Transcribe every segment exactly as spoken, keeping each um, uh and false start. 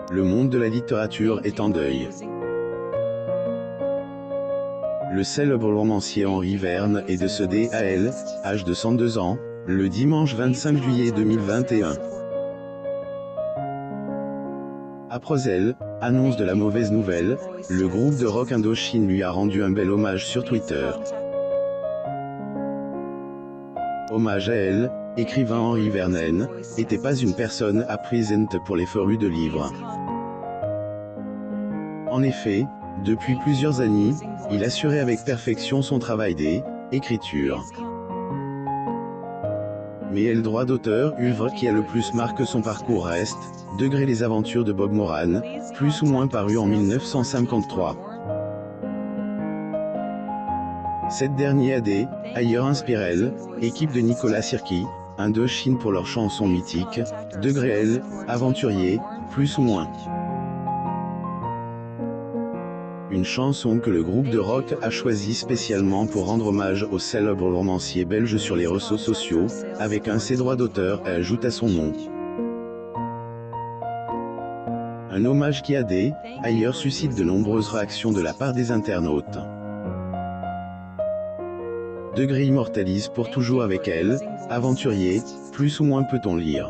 Le monde de la littérature est en deuil. Le célèbre romancier Henri Verne est décédé à L, âge de cent deux ans, le dimanche vingt-cinq juillet deux mille vingt et un. Après elle, annonce de la mauvaise nouvelle, le groupe de rock Indochine lui a rendu un bel hommage sur Twitter. Hommage à elle, écrivain Henri Verne n'était pas une personne à présente pour les férus de livres. En effet, depuis plusieurs années, il assurait avec perfection son travail d'écriture. Mais le droit d'auteur, œuvre qui a le plus marqué son parcours reste, degré les aventures de Bob Moran, plus ou moins paru en mille neuf cent cinquante-trois. Cette dernière a des, ailleurs inspiré l'équipe de Nicolas Sirky, Indochine pour leur chanson mythique, degré L, aventurier, plus ou moins. Une chanson que le groupe de rock a choisie spécialement pour rendre hommage au célèbre romancier belge sur les réseaux sociaux, avec un ses droits d'auteur ajoute à son nom. Un hommage qui a des, ailleurs suscite de nombreuses réactions de la part des internautes. Degré immortalise pour toujours avec elle, aventurier, plus ou moins peut-on lire.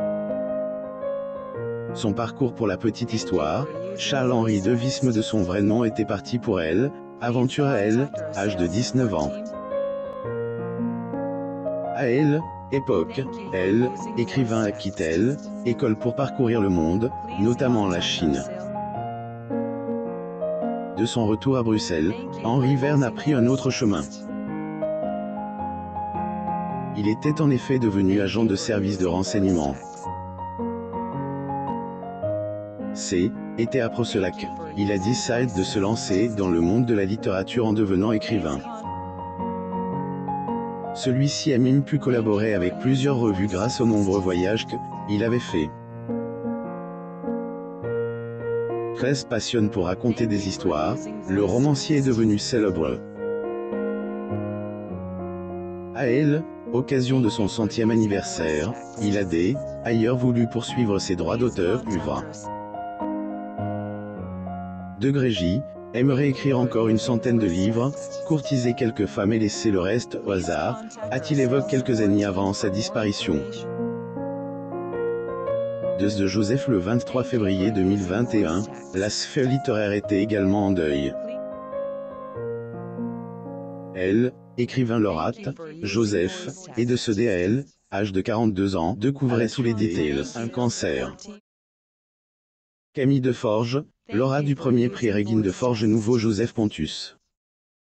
Son parcours pour la petite histoire, Charles-Henri de Visme de son vrai nom était parti pour elle, aventure à elle, âge de dix-neuf ans. À elle, époque, elle, écrivain à Kittel, école pour parcourir le monde, notamment la Chine. De son retour à Bruxelles, Henri Verne a pris un autre chemin. Il était en effet devenu agent de service de renseignement. C'est, était après cela que, il a décidé de se lancer dans le monde de la littérature en devenant écrivain. Celui-ci a même pu collaborer avec plusieurs revues grâce aux nombreux voyages qu'il avait faits. Très passionné pour raconter des histoires, le romancier est devenu célèbre. À elle, occasion de son centième anniversaire, il a des, ailleurs voulu poursuivre ses droits d'auteur, œuvre. Degré J, aimerait écrire encore une centaine de livres, courtiser quelques femmes et laisser le reste au hasard, a-t-il évoqué quelques années avant sa disparition. De Joseph le vingt-trois février deux mille vingt et un, la sphère littéraire était également en deuil. Elle, écrivain lauréate, Joseph, est décédé à elle, âge de quarante-deux ans, découvrait sous les détails un cancer. Camille Deforge, lauréat du premier prix Régine Deforge Nouveau Joseph Pontus.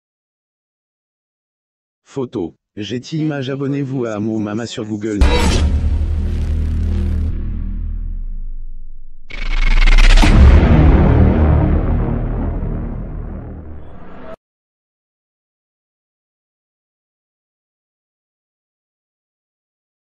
Photo. Getty Images. Abonnez-vous à Amo Mama sur Google News.